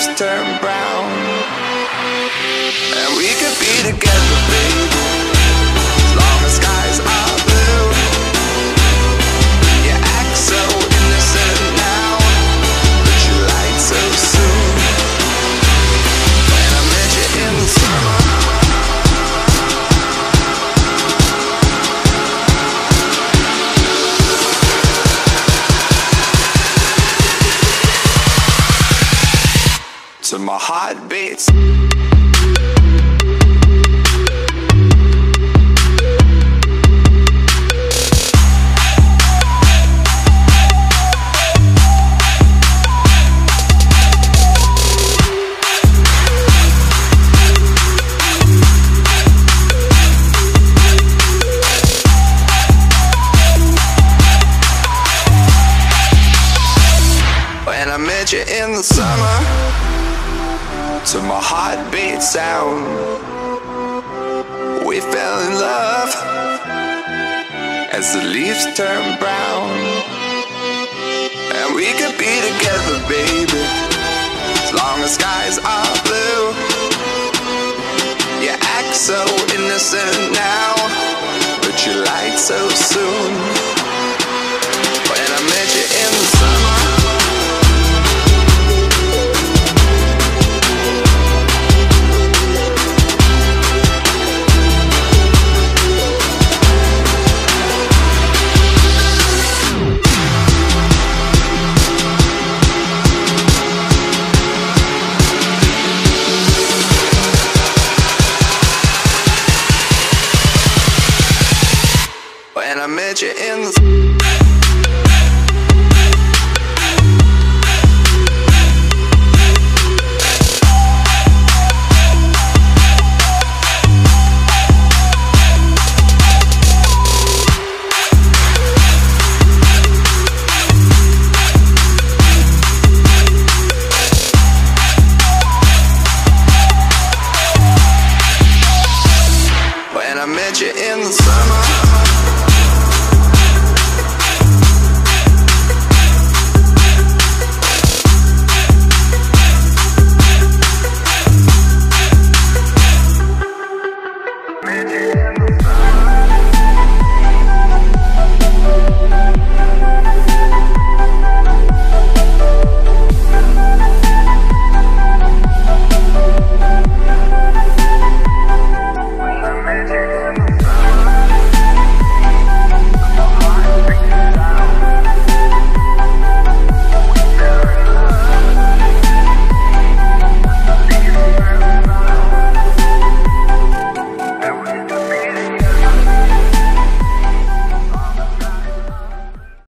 turn brown, and we could be together, baby, as long as skies are blue. You act so innocent now, but you lied so soon. When I met you in the summer, to my heartbeats. When I met you in the summer, to my heartbeat sound, we fell in love as the leaves turn brown, and we could be together, baby, as long as skies are blue. You act so innocent now, but you lied so soon. When I met you in the summer, when I met you in the